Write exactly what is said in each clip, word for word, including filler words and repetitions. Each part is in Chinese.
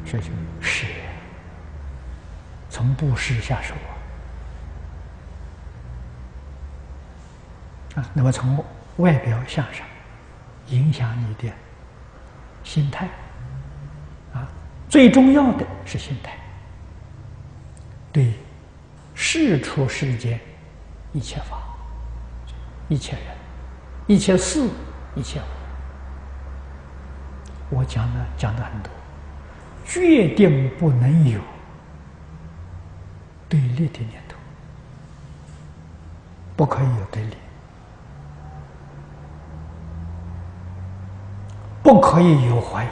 这就是从布施下手啊！啊，那么从外表向上影响你的心态啊，最重要的是心态。对世出世间一切法、一切人、一切事、一切物，我讲了讲的很多，决定不能有对立的念头，不可以有对立，不可以有怀疑，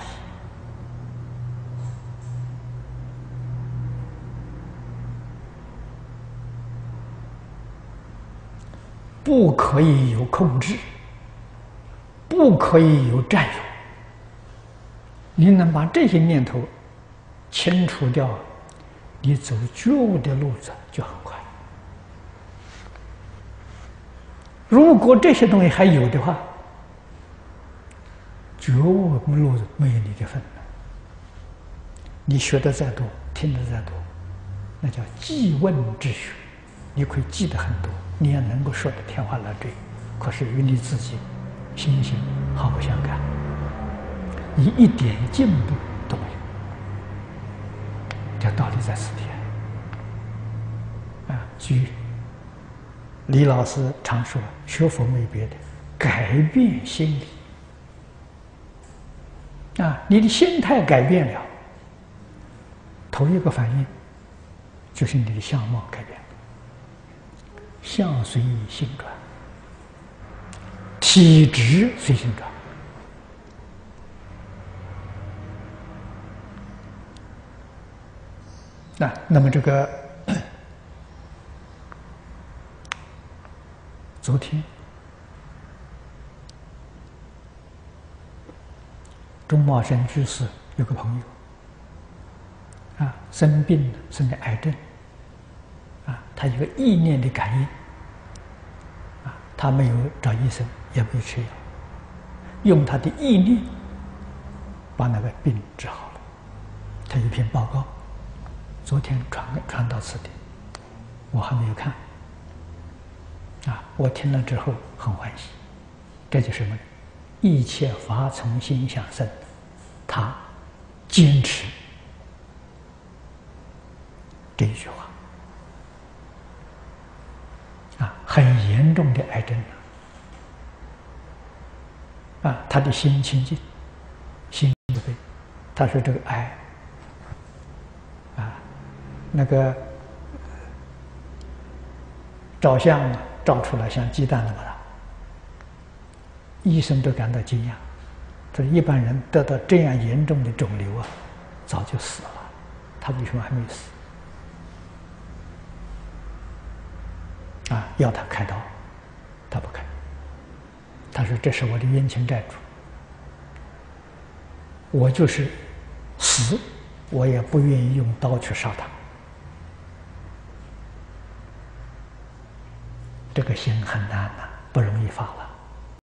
不可以有控制，不可以有占有。你能把这些念头清除掉，你走觉悟的路子就很快。如果这些东西还有的话，觉悟路子没有你的份。你学的再多，听的再多，那叫记问之学，你可以记得很多，你也能够说得天花乱坠，可是与你自己心性毫不相干，你一点进步都没有。这道理在此地啊！所以李老师常说，学佛没别的，改变心理啊！你的心态改变了，头一个反应就是你的相貌改变了，相随心转，体质随心转。那那么这个昨天钟茂生居士有个朋友啊，生病了，生了癌症啊，他有个意念的感应啊，他没有找医生，也没有吃药，用他的意念把那个病治好了。他有一篇报告，昨天传传到此地，我还没有看啊，我听了之后很欢喜。这就是什么呢？一切法从心想生，他坚持这一句话啊，很严重的癌症啊，他的心清净，心不对。他说这个癌啊，那个照相啊，照出来像鸡蛋那么大，医生都感到惊讶。说一般人得到这样严重的肿瘤啊，早就死了，他为什么还没死？啊，要他开刀，他不开。他说：“这是我的冤亲债主，我就是死，我也不愿意用刀去杀他。”这个心很难呐、啊，不容易发了。